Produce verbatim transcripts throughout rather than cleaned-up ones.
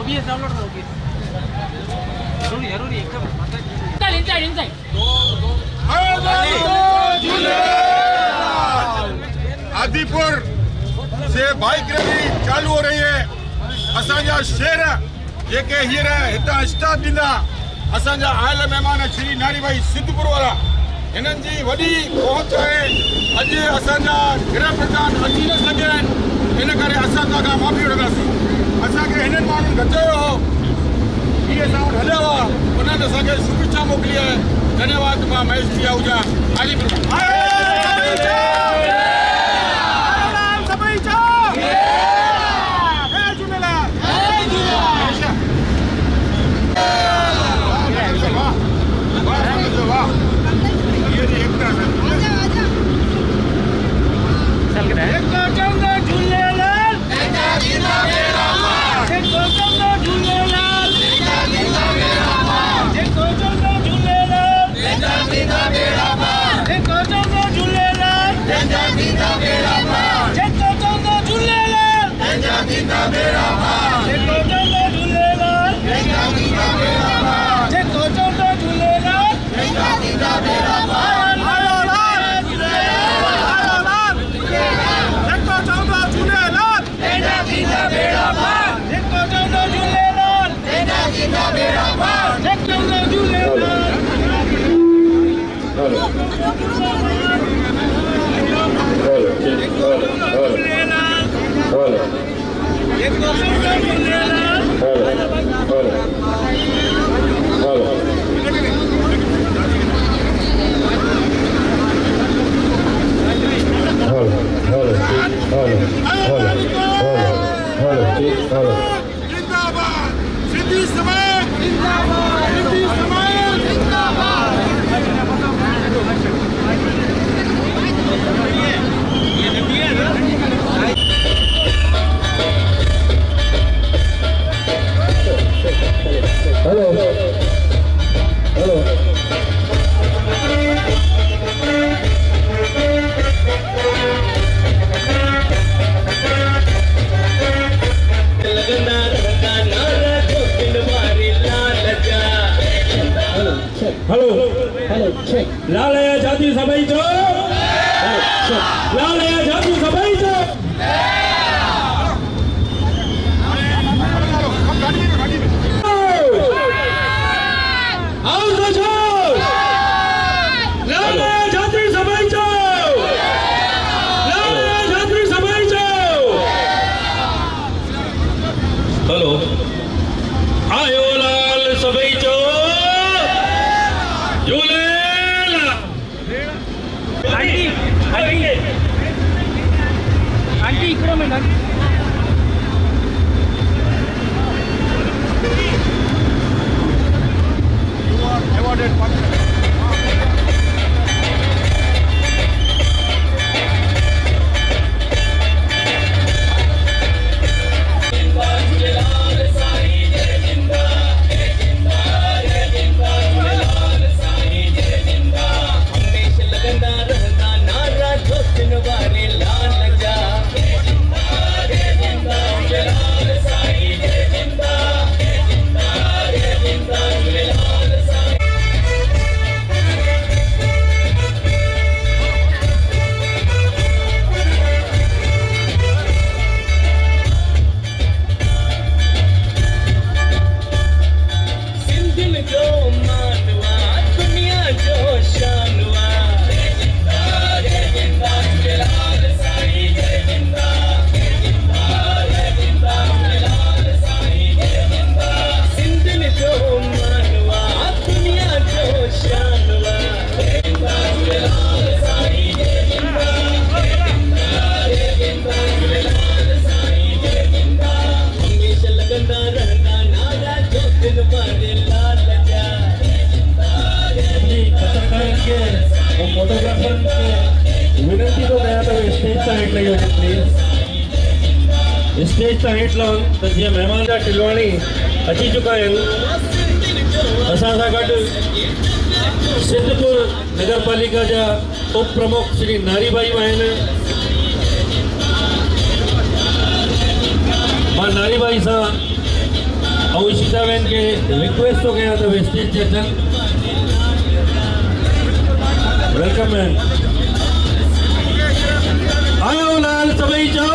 OBS download करो OBS जरूरी जरूरी एकदम इंसाइड इंसाइड आदिपुर से बाइक रैली चालू हो रही है। असांजा शेर जेके हींअर हितां स्टाफ ॾींदा असांजा आयल महिमान श्री नारी भाई सिद्धपुर वाला हिननि जी वॾी पहुच आहे। अॼु असांजा गृह प्रधान अची न सघिया आहिनि, इन करे असां तव्हां खां माफ़ी वठंदासीं। असांखे हिननि माण्हुनि गचयो हो, इहे असां वटि हलिया हुआ, उन्हनि असांखे शुभेच्छा मोकिली आहे। धन्यवाद। मां महेश जी आहूजा आदिपुर। लाल आजादी सभई जो लाल आजादी सभई जो आओ सजो लाल आजादी सभई जो लाल आजादी सभई जो हेलो आयो लाल सभई जो झूले आंटी इकडे मैडम फोटोग्राफर विनंती तो गया तो स्टेज का हेट लगी होती प्लीज स्टेज का हेट लाओ तो जी मेहमान का टिलवाणी अची चुका है। असा गड सिद्धपुर नगर पालिका जा उप प्रमुख श्री नारीबाई आहिनि। मां नारीबाई सां और ईशिताबेन के रिक्वेस्ट हो गया तो स्टेज ते अचनि। Welcome man. आयो लाल सभई चओ।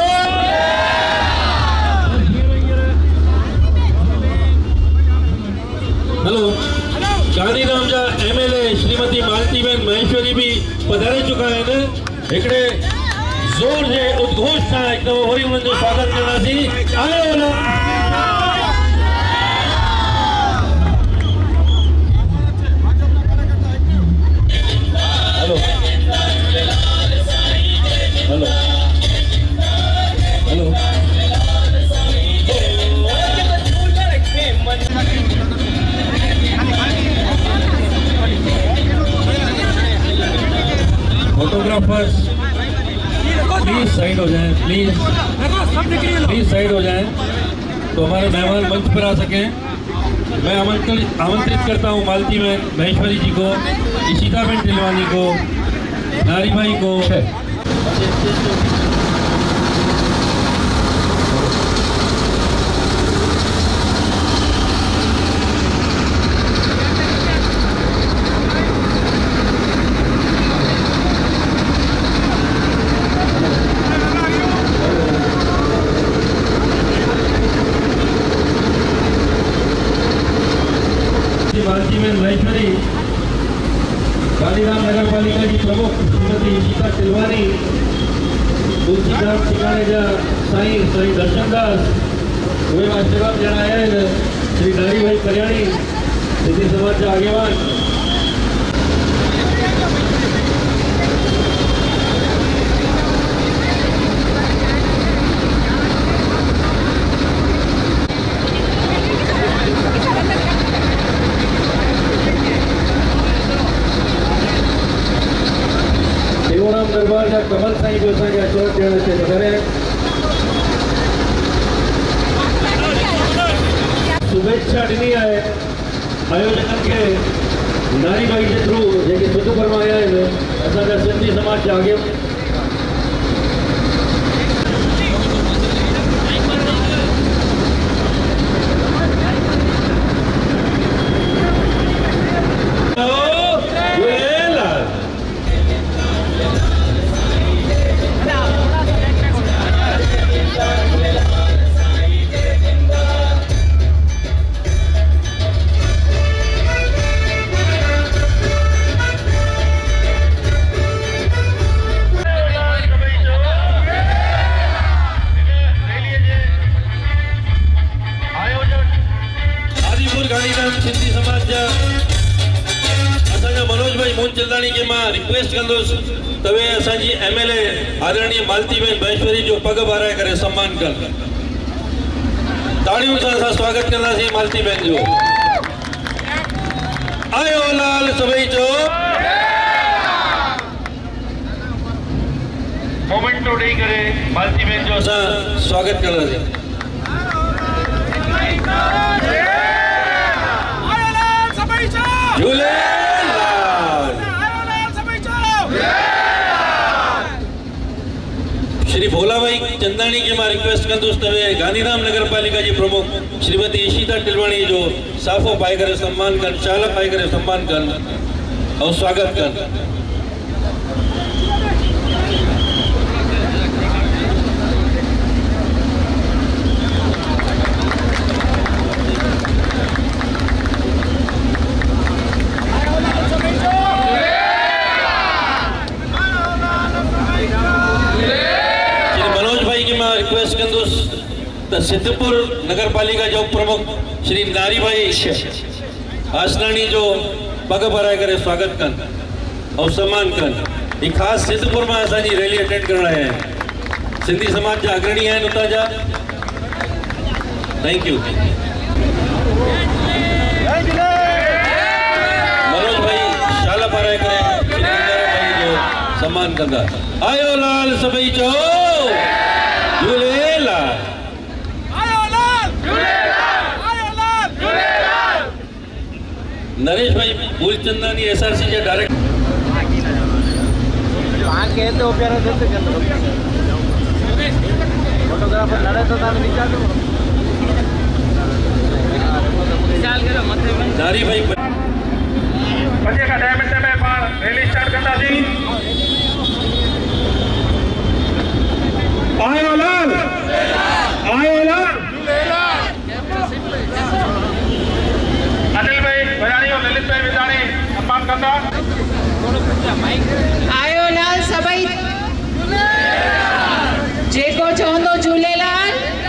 हेलो गांधीधाम जा एमएलए श्रीमती मालतीबेन महेश्वरी भी पधारे चुका है। हिकिड़े जोर जे उद्घोष सां हिकु दफ़ो वरी उन्हनि जो स्वागत कंदासीं। आयो ना hello hello hello photographers please side हो जाएं, प्लीज प्लीज साइड हो जाएं तो हमारे मेहमान मंच पर आ सकें। मैं आमंत्रित आमंत्रित करता हूं मालतीबेन महेश्वरी जी को, ईशिताबेन टिलवानी को, नारी भाई को। मालतीबेन महेश्वरी, गांधीधाम नगर पालिका की प्रमुख श्रीमती ईशिता टिलवानी, तुलसीधाम ठिकाने जा साईं श्री दर्शनदास, उहे आशीर्वाद ॾियण आया आहिनि श्री नारी भाई कल्याणी, सिंधी समाज जा आगेवान। दरबार जा कमल साईं जो असांखे आशीर्वाद ॾियण ते पधारिया आहिनि। शुभेच्छा ॾिनी आहे आयोजकनि खे नारी भाई जे थ्रू जेके सुध फरमाया आहिनि असांजा सिंधी समाज जा आगे। सिंधी समाज जा असांजा मनोज भाई मूनचंदानी के मां रिक्वेस्ट कंदुसि त वे असांजी एमएलए आदरणीय मालतीबेन महेश्वरी जो पग भराए करे सम्मान कनि। ताड़ियुनि सां असां स्वागत कंदासीं मालतीबेन जो। आयो लाल सभई चओ। मोमेंटो ॾेई करे मालतीबेन जो असां स्वागत कंदासीं। श्री भोला भाई चंदानी के मां रिक्वेस्ट कंदुसि त वे गांधीधाम नगर पालिका जी प्रमुख श्रीमती ईशिता टिलवाणी जो साफ़ो पाए करे सम्मान कनि, शाल पाए करे सम्मान कनि और स्वागत कनि। रिक्वेस्ट कंदुसि त सिद्धपुर नगर पालिका जो प्रमुख श्री नारी भाई आसनानी जो पग भराए करे स्वागत कनि और सम्मान कनि। खास सिद्धपुर में असांजी रैली अटेंड करण आया आहिनि। सिंधी समाज जा अग्रणी आहिनि उतां जा। Thank you. मनोज भाई शाला पाराए करे भाई जो सम्मान कंदा। आयो लाल सभई चओ। झूलेलाल। आयो लाल झूलेलाल। आयो लाल झूलेलाल। नरेश भाई मूलचंदानी एसआरसी के डायरेक्टर आके तो प्यारा देते फोटोग्राफर लड़े तो था नीचे नारी भाई पंजे का ॾह मिंट में पाण रैली स्टार्ट कंदासीं। आयो लाल आयो लाल अनिल भाई बयानी और ललित भाई विधानी सम्मान कंदा। आयो लाल सभई जेको चवंदो झूलेलाल।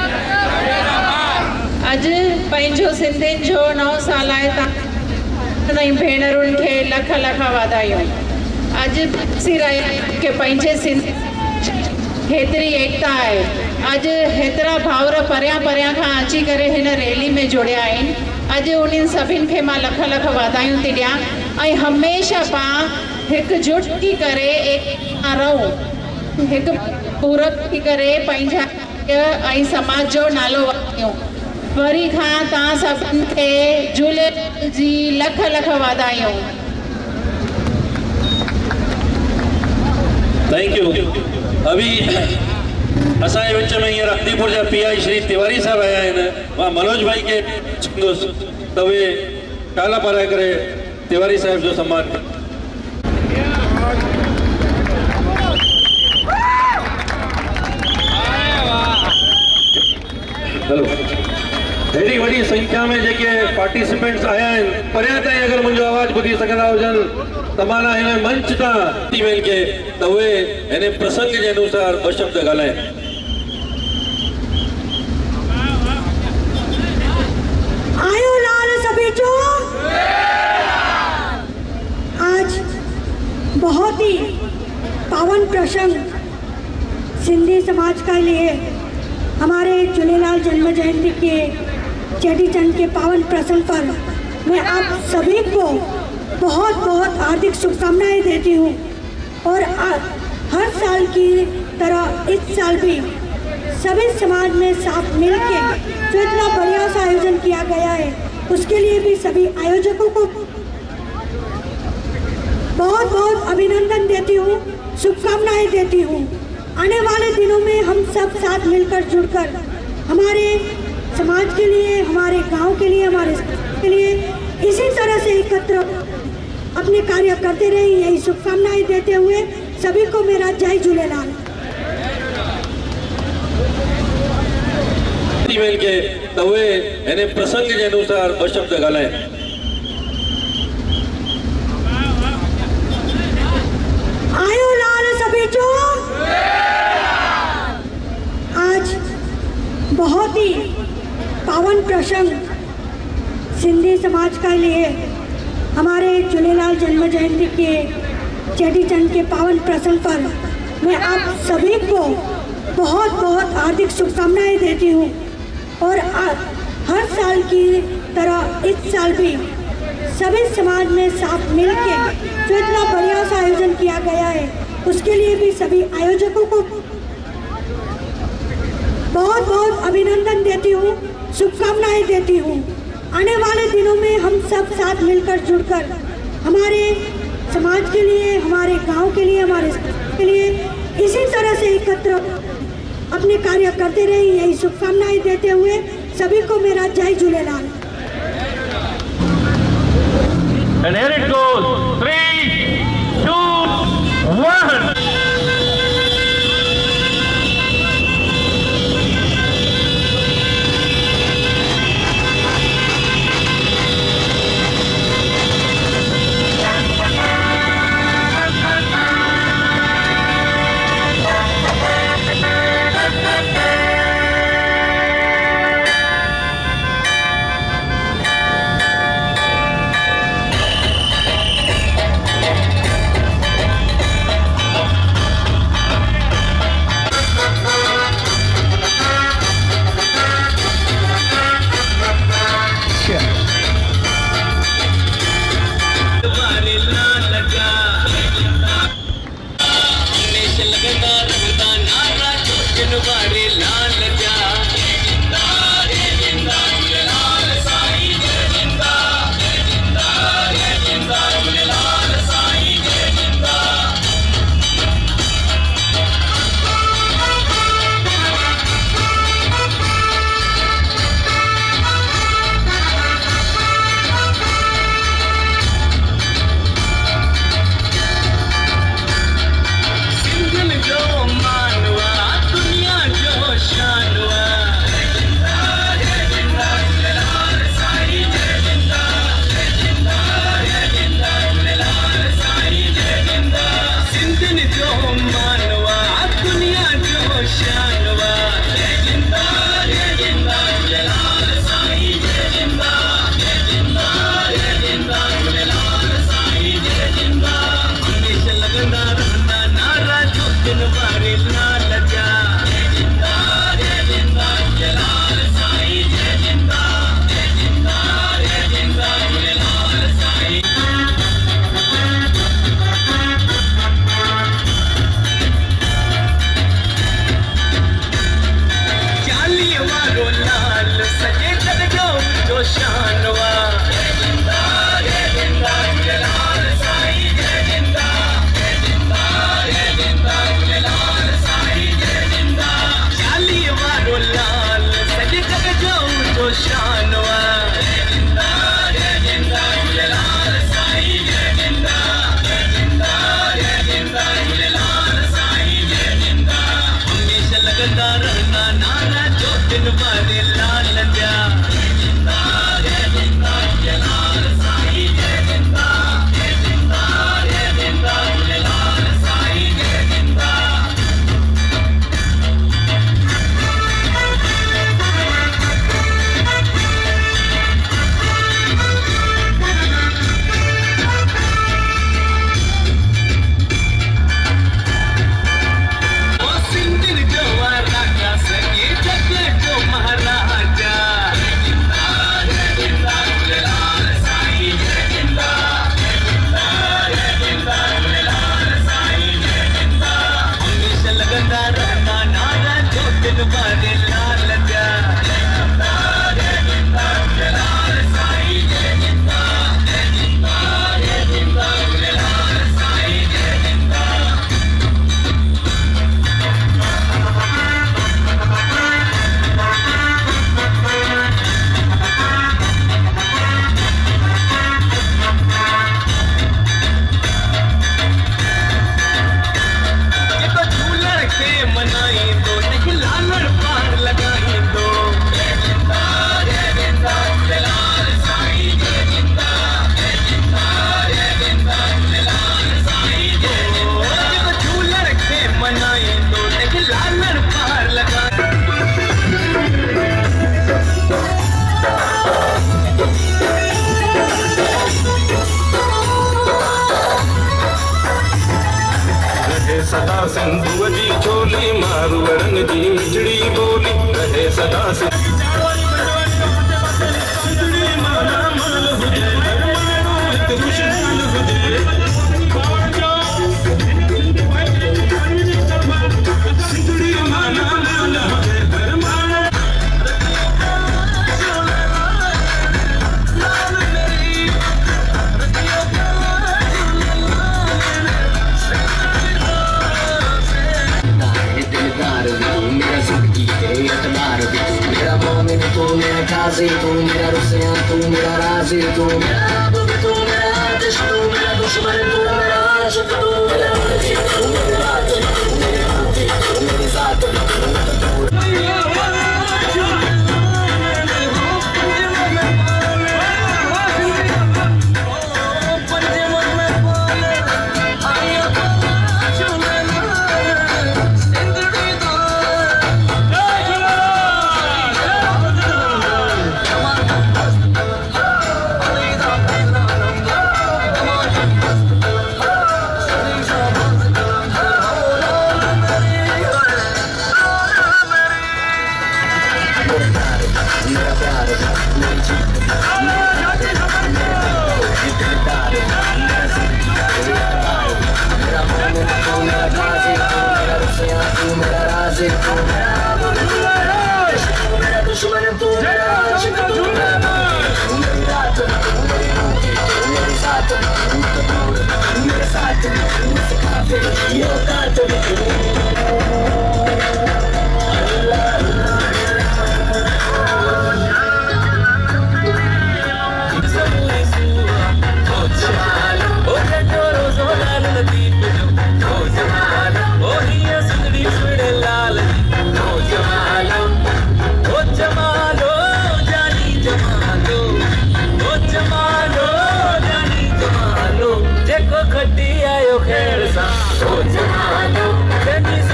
अॼु पंहिंजो सिंधियुनि जो नओं साल आहे। तव्हां भेनरुनि खे लख लख वाधायूं। अॼु ॾिसी रहिया कि पंहिंजे सिंध हेतिरी एकता आहे। अॼु हेतिरा भाउर परियां परियां खां अची करे हिन रैली में जुड़िया आहिनि। अॼु उन्हनि सभिनि खे मां लख लख वाधायूं थी ॾियां ऐं हमेशह पाण हिकजुट थी करे एकता रहूं, हिकु पूरक थी करे पंहिंजा ऐं समाज जो नालो वधायूं। वरी खां तव्हां सभिनि खे झूलेलाल जी लख लख वाधायूं। Thank you. अभी असांजे विच में हींअर अक्तीपुर जा पी आई श्री तिवारी साहब आया आहिनि। मां मनोज भाई खे चवंदुसि त उहे काला पाराए करे तिवारी साहब जो सम्मान कनि। हलो, हेॾी वॾी संख्या में जेके पार्टिसिपेंट्स आया आहिनि, परियां ताईं अगरि मुंहिंजो आवाज़ ॿुधी सघंदा हुजनि त मां हिन मंच तां टीमेल खे त उहे हिन प्रसंग जे अनुसार ॿ शब्द ॻाल्हाइनि। आयो लाल सभी जो आज बहुत ही पावन प्रसंग सिंधी समाज के लिए हमारे झूलेलाल जन्म जयंती के चेटी चंद के पावन प्रसंग पर मैं आप सभी को बहुत बहुत हार्दिक शुभकामनाएं देती हूँ। और आ, हर साल की तरह इस साल भी सभी समाज में साथ मिलके जो इतना बढ़िया सा आयोजन किया गया है उसके लिए भी सभी आयोजकों को बहुत बहुत अभिनंदन देती हूँ, शुभकामनाएं देती हूँ। आने वाले दिनों में हम सब साथ मिलकर जुड़कर हमारे समाज के लिए, हमारे गांव के लिए, हमारे के लिए इसी तरह से एकत्र अपने कार्य करते रहे। यही शुभकामनाएं देते हुए सभी को मेरा जय झूलेलाल। ईमेल के त उहे हिन प्रसंग जे अनुसार ॿ शब्द ॻाल्हाइनि। आयो लाल सभी जो आज बहुत ही पावन प्रसंग सिंधी समाज के लिए हमारे झूलेलाल जन्म जयंती के चेटी चंद के पावन प्रसंग पर मैं आप सभी को बहुत बहुत हार्दिक शुभकामनाएं देती हूँ। और आ, हर साल की तरह इस साल भी सभी समाज में साथ मिलके जो इतना बढ़िया सा आयोजन किया गया है उसके लिए भी सभी आयोजकों को बहुत बहुत अभिनंदन देती हूँ, शुभकामनाएं देती हूँ। आने वाले दिनों में हम सब साथ मिलकर जुड़कर हमारे समाज के लिए, हमारे गांव के लिए, हमारे के लिए इसी तरह से एकत्र अपने कार्य करते रहे। यही शुभकामनाएं देते हुए सभी को मेरा जय Jhulelal. And here it goes. Three, two, one. तू मेरा रुसिया तू मेरा राजी तू मेरा महबूब तू मेरा आतिश तू मेरा दुश्मन तू मेरा आशिक तू मेरा वाजिब तू मेरी बात तू मेरी बात तू मेरी जात खटी आयो खैर सा ओ जमानो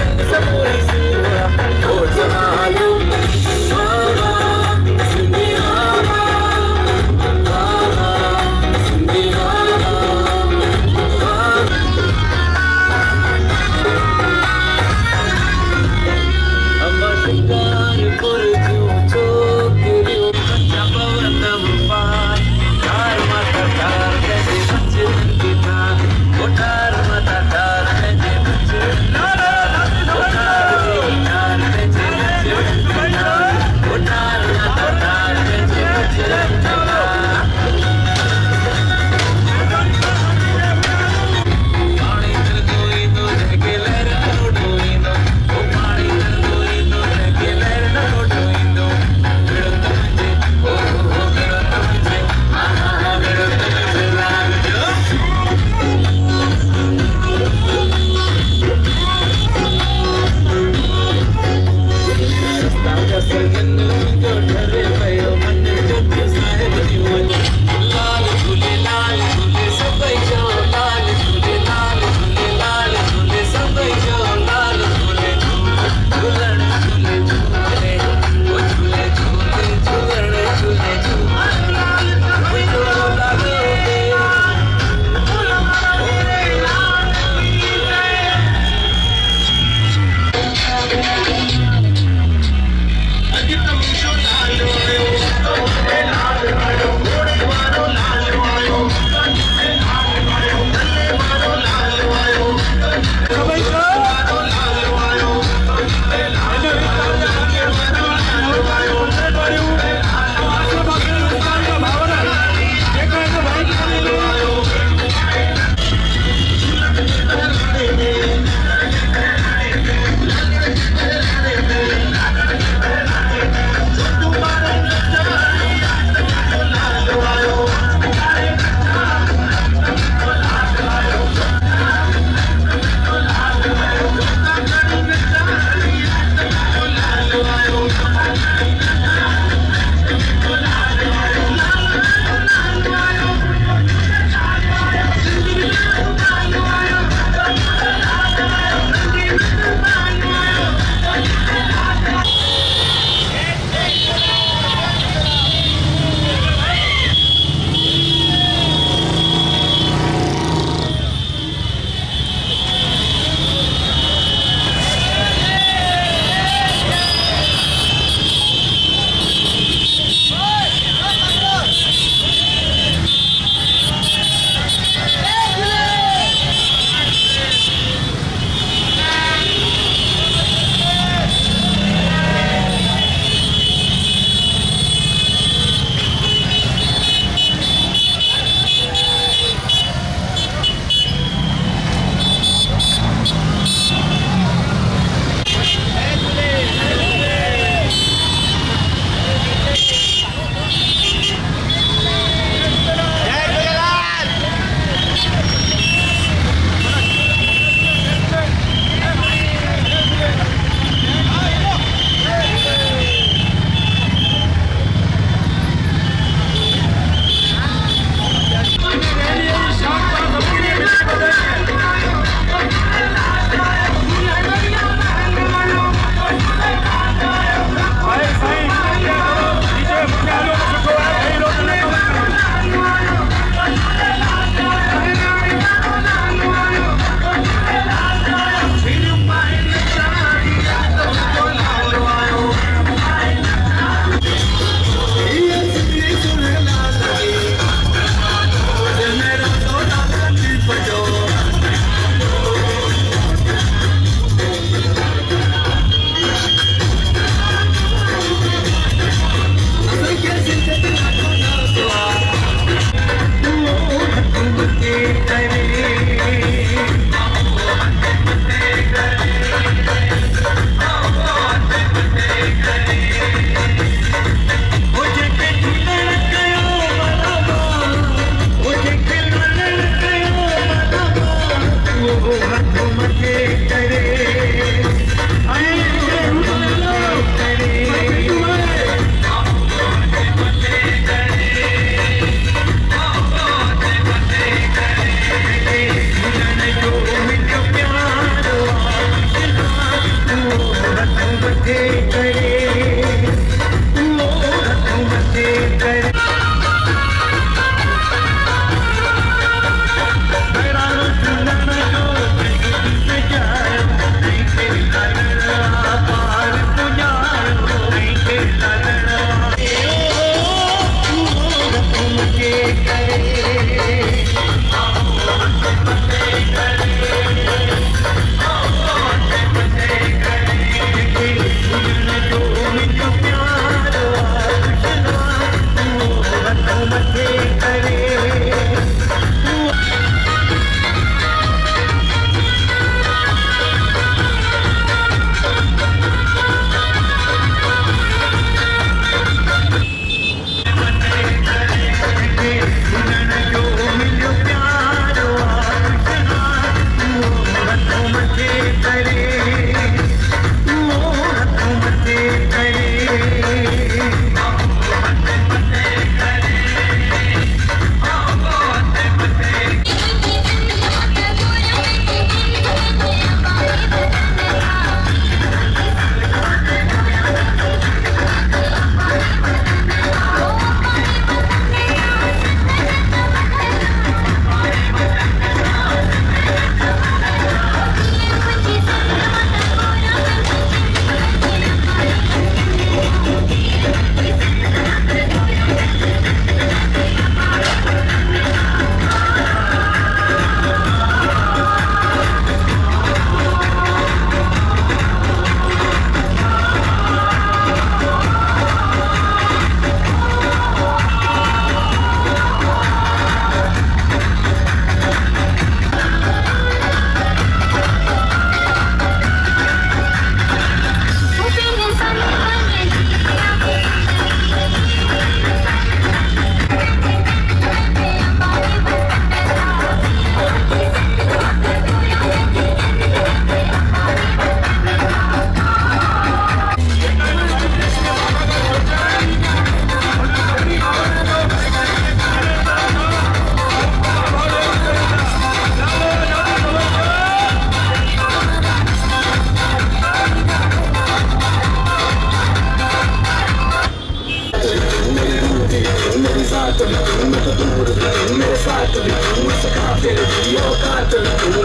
भी तू मेरी जात भी तू मैं तो दूर भी तू मेरे साथ भी तू सका फिर भी औकात भी तू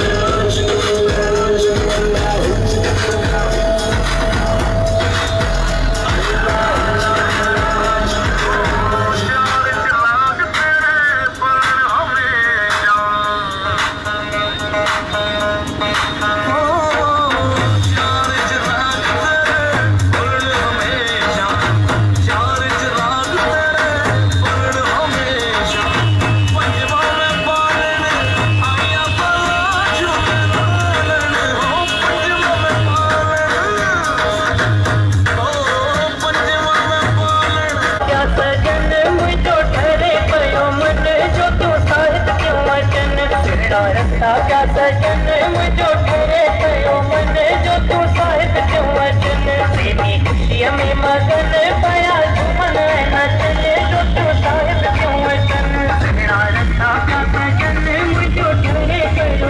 क्या सजन मुझो करे पयो मन जो तू साहिब क्यों वचन तेरी खुशियां में मगन पया झूमन नचने जो तू साहिब क्यों वचन तेरा रखा क्या सजन मुझो करे पयो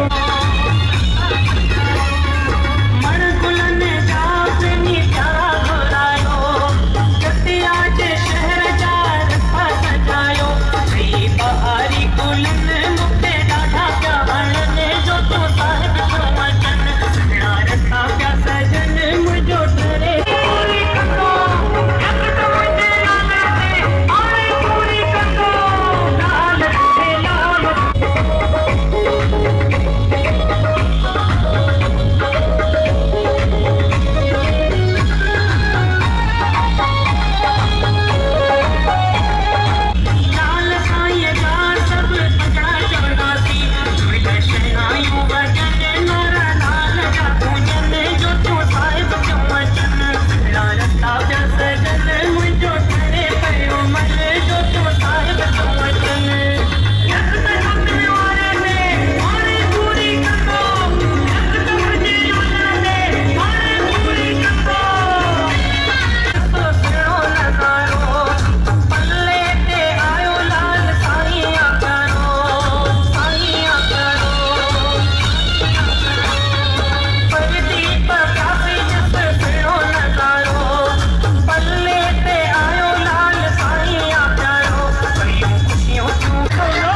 मन गुलन जाप नीचा घुरायो जतिया जे शहर जा रखा सजायो श्री बहारी गुलन मुक्ते डाढा क्या वणने जो तू साहिब क्यों वचन तेरा रखा क्या सजन मुझो करे पूरी कंदो एक तो मुझे लाल से आए पूरी कंदो लाल से लाल लाल साईं जा सब तकड़ा चढ़ासी झूले शहनाइयों वजन नारा लाल जा पूजन जो तू साहिब क्यों वचन लाल ताजा सजन मुझो करे पयो मन जो तू साहिब क्यों वचन यक तक वारे में मारे पूरी कंदो यक तक मुझे लाल से मारे पूरी कंदो तो सुनो नजारो पल्ले ते आयो लाल साईं करो साईं करो परदीप काफी जस सुनो नजारो पल्ले ते आयो लाल साईं करो करियो खुशियों तू करो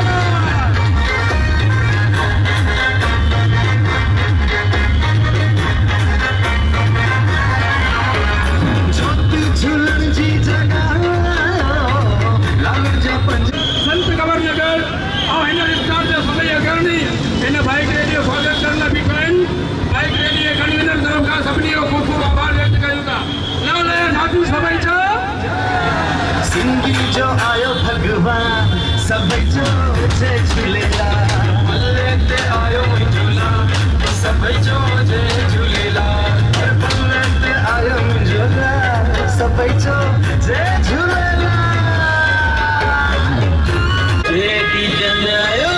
झूलन जी जगह लाल जा पंज संत गवर्नर और हिन स्टार जे सभई अग्रणी हिन बाइक रैली जो स्वागत करण लाइ बीठा आहिनि बाइक रैली जे कन्वीनर तरफ़ खां सभिनी जो ख़ूब ख़ूब आभार व्यक्त कयूं था नवले नाथू सभई चओ सिंधी जो आयो भगवान सभई जो जय झूलेलाल पल्ले ते आयो मुंहिंजो लाल सभई जो जय झूलेलाल पल्ले ते आयो मुंहिंजो लाल सभई जो जय झूलेलाल चेटी चंड आयो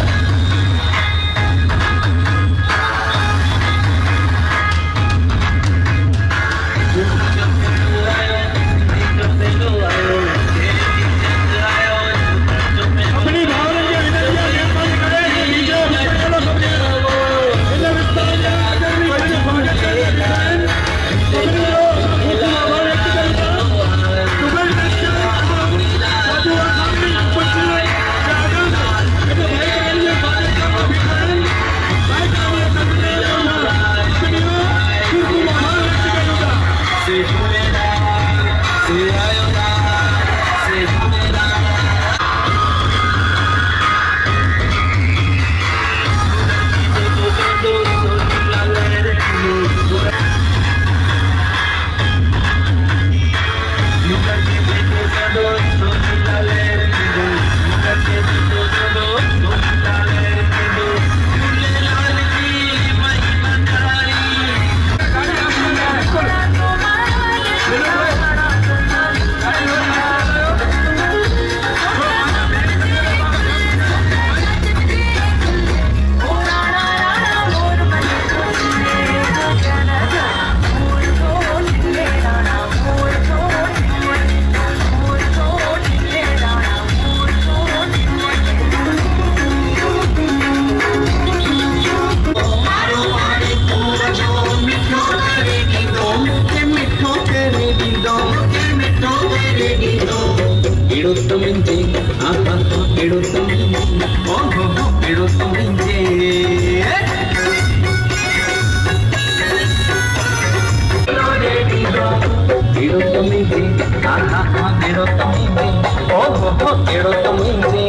अपनी भावना के विनतियां निर्माण करे नीचे चलो सब इन विस्तार जा आदरणीय खाने स्वागत करे सभिनी जो ख़ूब आभार व्यक्त कयूं था दुबई में साधु और साधवी उपस्थित जागन इन बाइक रैली जो स्वागत करण लाइ बीठा आहिनि बाइक रैली जे कन्वीनर सभिनी जो ख़ूब ख़ूब आभार व्यक्त कयूं था से झूलेलाल से आयो लाल से Jhulelal Pirutuminje, apa pirutuminje, oh oh pirutuminje. Pirutuminje, apa pirutuminje, oh oh pirutuminje.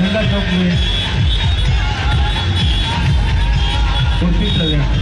झंडा चौक में कोशिश करें।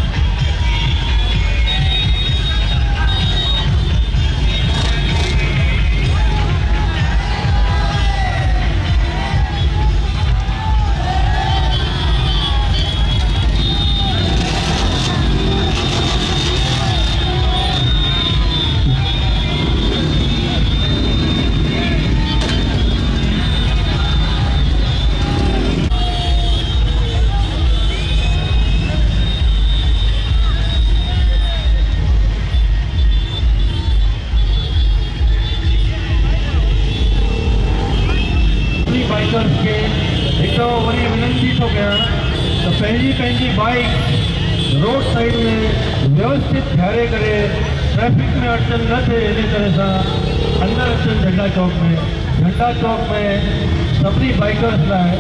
बाइकर्स के एक वही विनंती तो कयां तो पंहिंजी पंहिंजी बाइक रोड साइड में व्यवस्थित ठारे करे ट्रैफिक में अड़चन न थे इन तरह सां अंदर अचनि झंडा चौक में। झंडा चौक में सभी बाइकर्स लाइ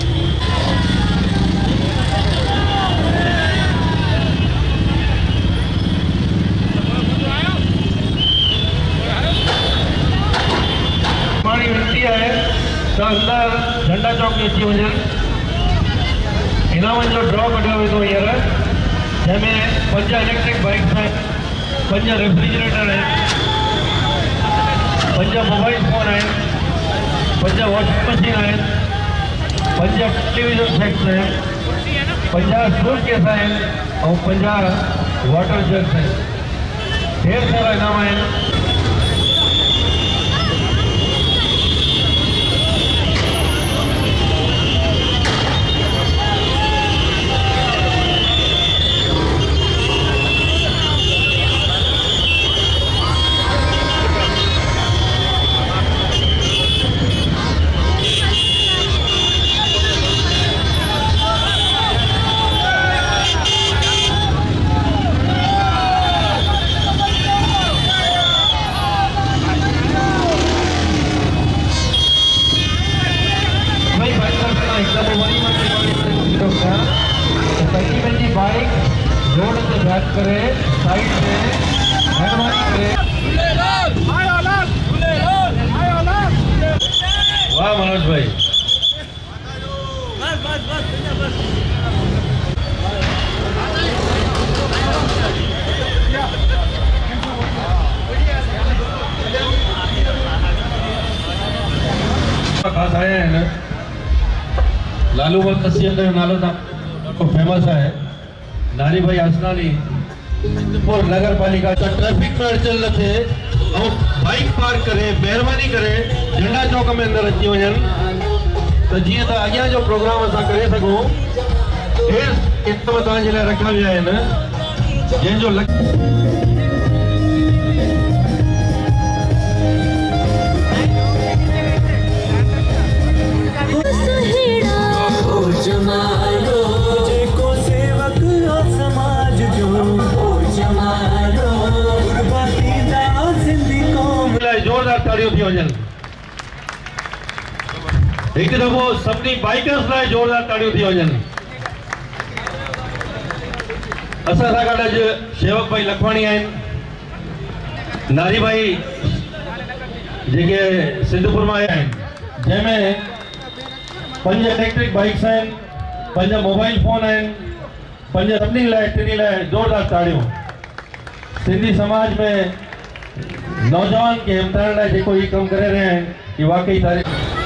हमारी विनती है तो अंदर झंडा चौक में अची वञनि। इनामनि जो ड्रॉ कढियो वेंदो हींअर, जंहिंमें पंज इलेक्ट्रिक बाइक्स आहिनि, पंज रेफ्रिजरेटर आहिनि, पंज मोबाइल फोन आहिनि, पंज वॉशिंग मशीन आहिनि, पंज टेलीविजन सेट्स आहिनि, पंजाह सूट केस आहिनि ऐं पंजाह वाटर जग्स आहिनि। ढेर सारा इनाम आहिनि। बाइक रोड से बैठ करे साइड में मेहरबानी करे। वाह मनोज भाई, खास आया है ना लालू भगत कसियन जो नालो तो फेमस है। नारी भाई आसनानी सिंधपुर नगर पालिका ट्रैफिक में अड़चन न थे और बाइक पार्क करे मेहरबानी करे झंडा चौक में अंदर अची वञनि तो जीअं त अॻियां जो प्रोग्राम असां करे सघूं। ढेर इंतज़ाम तव्हांजे लाइ रखिया विया आहिनि जंहिंजो जोरदार ताड़ियों थी वञनि। हिकु दफ़ो सभिनी बाइकर्स लाइ जोरदार ताड़ियों थी वञनि। असां सां गॾु अॼु शेवक भाई लखवाणी आहिनि, नारी भाई जेके सिंधपुर मां आया आहिनि, जंहिंमें पंज इलेक्ट्रिक बाइक्स आहिनि, पंज मोबाइल फोन आहिनि, पंज सभिनी लाइ टिनी लाइ जोरदार ताड़ियों। सिंधी समाज में नौजवान के हिमथाइण लाइ जेको ही कम करे रहे हैं ये वाकई तारीफ़।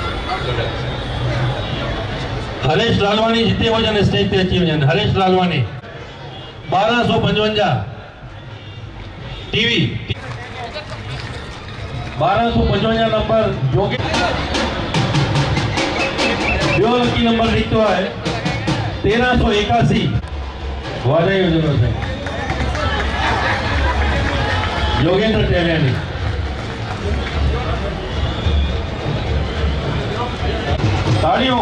हरेश लालवानी जिते वजन स्टेज पे अची वजन। हरेश लालवानी बारह सौ पंजवंजा टीवी बारह सौ पंजवंजा नंबर जोगे जो लकी नंबर लिखो है तेरह सौ इक्यासी वादे योजना से योगेंद्र टेलियानी। ताड़ियों।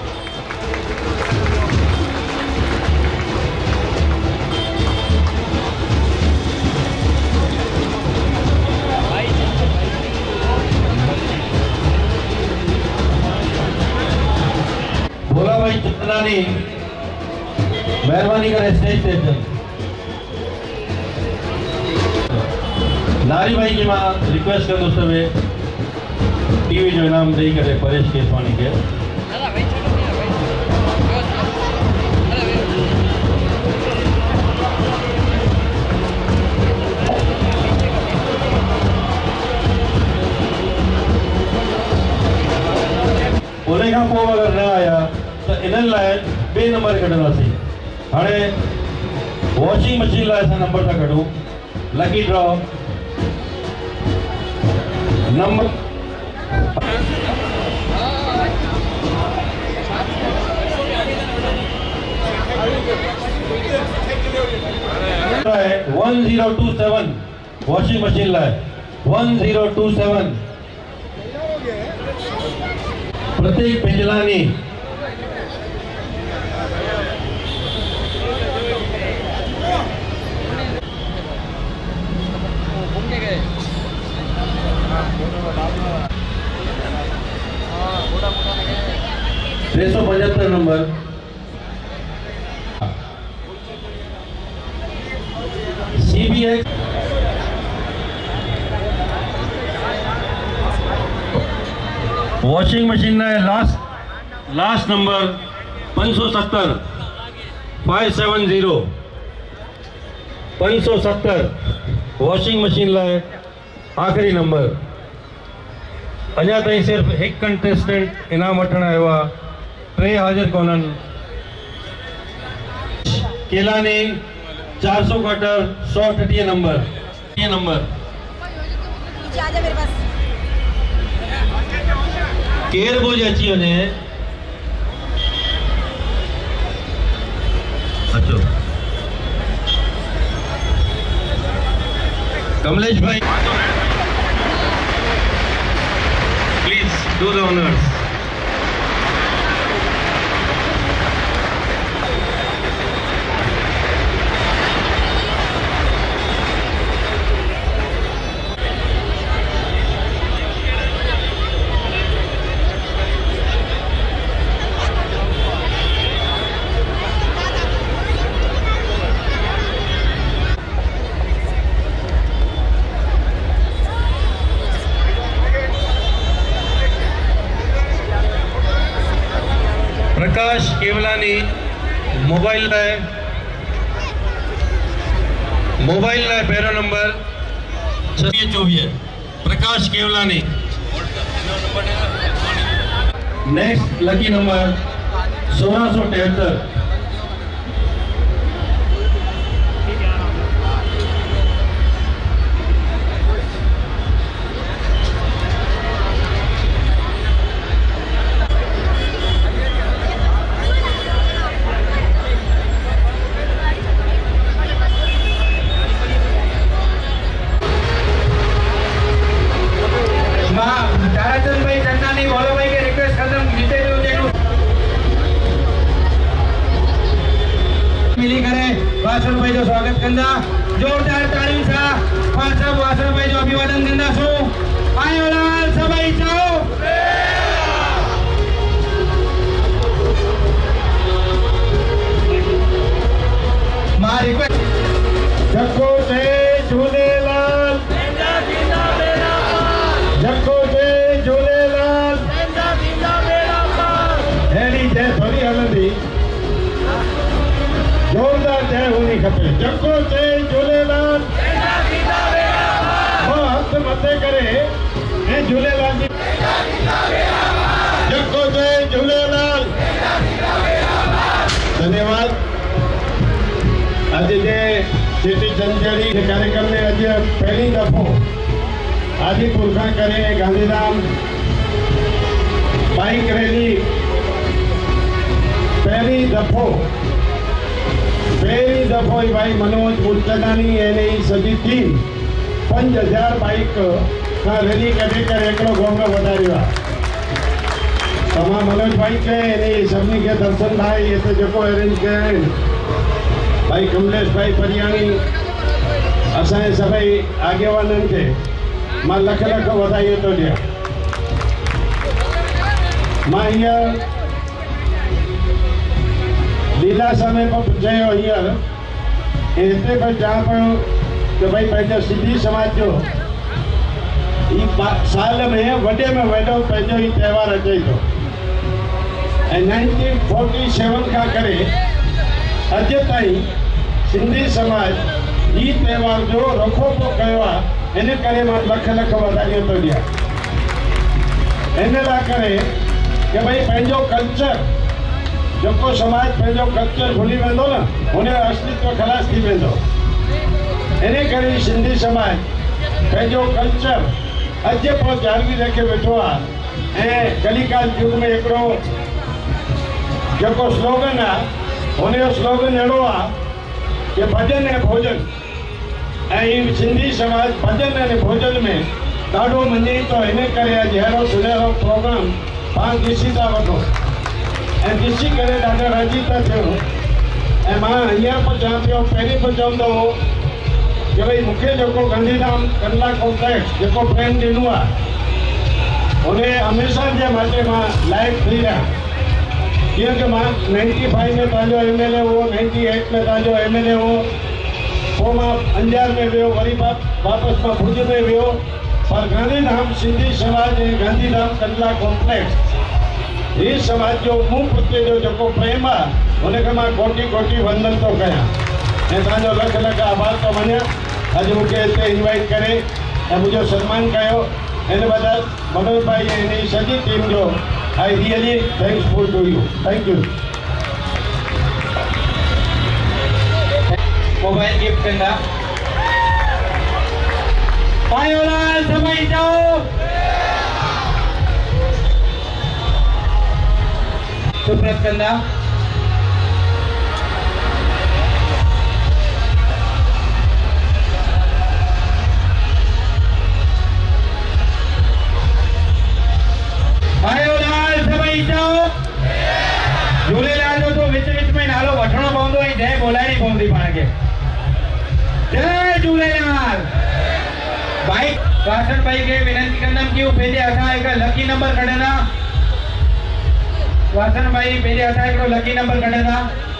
भोला भाई चितनानी मेहरबानी करे स्टेज पे। नारी भाई की मां रिक्वेस्ट कर दोस्तों में टीवी जो इनाम दे करे परेश केसवानी के उन खां पोइ अगरि न आया त इन्हनि लाइ ॿिए नंबर कढंदासीं। हाणे वॉशिंग मशीन लाइ असां नंबर था कढूं। Lucky draw number one zero two seven washing machine लाइ one zero two seven Pratik Pinjlani. टे सौ पचहत्तर number C B X washing machine है लास्ट लास्ट नंबर पाँच सौ सत्तर फाइव सेवन ज़ीरो पाँच सौ सत्तर वॉशिंग मशीन लाइ आखिरी नंबर। अञा ताईं सिर्फ़ एक कंटेस्टेंट इनाम वठण आयो आहे, टे हाज़िर कोन्हनि। केलानी चार सौ क्वार्टर सौ अठटीह नंबर ये नंबर केर बोझ अची वञे। अचो कमलेश भाई please do the honours. Prakash Kewalani mobile लाइ मोबाइल लाइ पहिरों नंबर छवीह चोवीह Prakash Kewalani. Next lucky number सोलह सौ टेहत्तर मिली करे वासण भाई जो स्वागत कंदा जोरदार तालियुनि सां पाण सभु वासण भाई जो अभिवादन कंदासूं। आयो लाल सभई चओ मां रिक्वेस्ट जको जय झूलेलाल जको जय झूलेलाल अहिड़ी जय थोरी हलंदी जोरदार जय होनी खपे। जको जय झूलेलाल वो हथ मथे करे ऐं झूलेलाल जी जको जय झूलेलाल। धन्यवाद। अज जे चेटी चंद जहिड़ी कार्यक्रम में अज पहली दफ़ो आदिपुर खां करे गांधीधाम बाइक रैली पहली दफ़ो पहिरीं दफ़ो ई भाई मनोज मुर्तदानी ऐं सॼी टीम पंज हज़ार बाइक खां रैली कढी करे हिकिड़ो गोंग वधारियो आहे। त मां मनोज भाई खे इन सभिनी खे दर्शन लाइ हिते जेको अरेंज कया आहिनि भाई कमलेश भाई परियाणी असांजे सभई आगेवाननि खे मां लख लख वधाई थो ॾियां। मां हींअर लीलाशाह में चयो हींअर हिते बि चवां पियो त भई पंहिंजो सिंधी समाज जो ही साल में वॾे में वॾो पंहिंजो ही त्योहार अचे थो ऐं नाइनटीन फोर्टी सेवन खां करे अॼु ताईं सिंधी समाज ही त्योहार जो रखोपो कयो आहे। इन करे मां लख लख वधाइयूं थो ॾियां। इन लाइ करे कि भाई पंहिंजो कल्चर जेको समाज पंहिंजो कल्चर भुली वेंदो न हुनजो अस्तित्व ख़लास थी वेंदो। इन करे सिंधी समाज पंहिंजो कल्चर अॼु पोइ जारी रखे वेठो आहे। ऐं कलिकाल युग में हिकिड़ो जेको स्लोगन आहे हुनजो स्लोगन अहिड़ो आहे कि भजन ऐं भोजन। ऐं सिंधी समाज भजन ऐं भोजन में ॾाढो मञे थो। इन करे अॼु अहिड़ो सुनहरो प्रोग्राम पाण ॾिसी था वठो ऐं ॾिसी करे ॾाढा राज़ी था थियूं। ऐं मां हींअर बि चवां पियो, पहिरीं बि चवंदो हो कि भई मूंखे जेको गांधीधाम कंडला कॉम्प्लेक्स जेको फ्रेम ॾिनो आहे उन हमेशह जे माटे मां लाइक थी रहिया। जीअं कि मां नाइंटी फाइव में तव्हांजो एम एल ए हो, नाइंटी एट में तव्हांजो एम एल ए हो, पोइ मां अंजार में वियो, वरी वापसि मां भुज में वियो। पर गांधीधाम सिंधी समाज ऐं गांधीधाम कंडला कॉम्प्लेक्स ही समाज जो मूं पुटे जो जेको प्रेम आहे हुनखे मां कोटि कोटि वंदन थो कयां ऐं तव्हांजो लख लख आभार थो मञा अॼु मूंखे हिते इनवाइट करे ऐं मुंहिंजो सन्मान कयो। इन बदल मनोज भाई ऐं हिन सॼी टीम जो I really thanksful to you. Thank you. Mobile gift कंदा पायोलाल समय जाओ सुप्रत कंदा पायोलाल समय जाओ। झूलेलाल जो तो विच विच में नालो वठणो पवंदो ऐं जय बोलाइणी पवंदी पाण खे। जय झूलेलाल। भाई वासन भाई के विनंती कंदम कि पंहिंजे हथां हिकु लकी नंबर कढंदा। वासन भाई पंहिंजे हथां हिकिड़ो लकी नंबर कढंदा।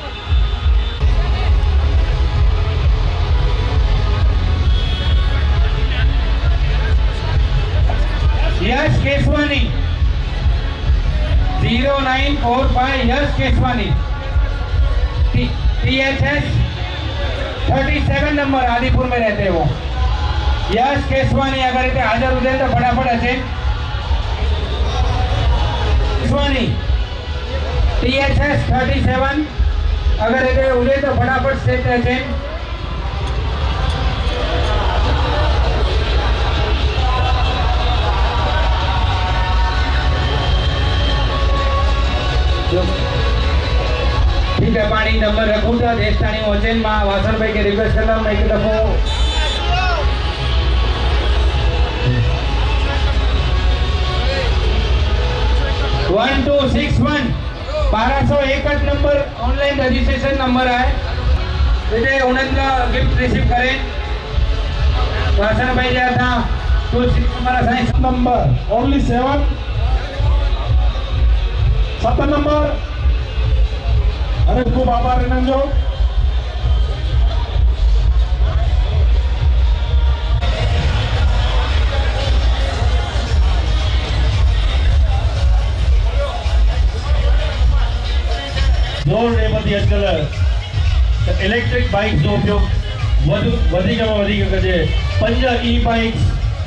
Yash Keswani zero nine four five Yash Keswani T H S thirty seven number Adipur में रहते हैं वो। यश केसवानी अगर इतने हाजिर हुए तो फटाफट अचे। Keswani T H S thirty seven अगर इतने हुए तो फटाफट स्टेज अचे। ठीक है पानी नंबर रखूँ था देश ताणी अचन। मां वासन भाई के रिक्वेस्ट करता हूँ एक दफ़ो वन टू सिक्स वन बारह सौ एकहठ नंबर ऑनलाइन रजिस्ट्रेशन नंबर है। इसे उन्हनि का गिफ्ट रिसीव करें। वासन भाई जा था टू सिक्स नंबर असाई नंबर ओनली सेवन सत नंबर। अरे खूब आभार इन्हनि जो। जोर ॾे बदी अॼुकल्ह इलेक्ट्रिक बाइक्स जो उपयोग वधीक में वधीक कजे। पंज ई बाइक्स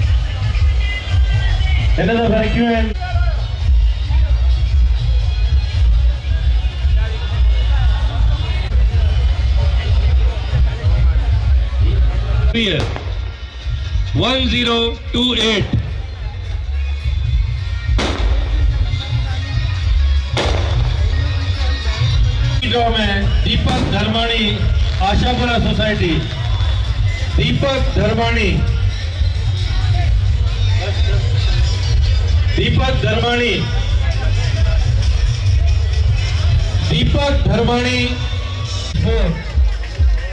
हिन दफ़े रखियूं आहिनि। वन जीरो टू एट में Deepak Dharmani Ashapura society. Deepak Dharmani Deepak Dharmani Deepak Dharmani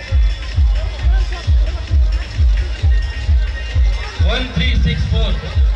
one three six four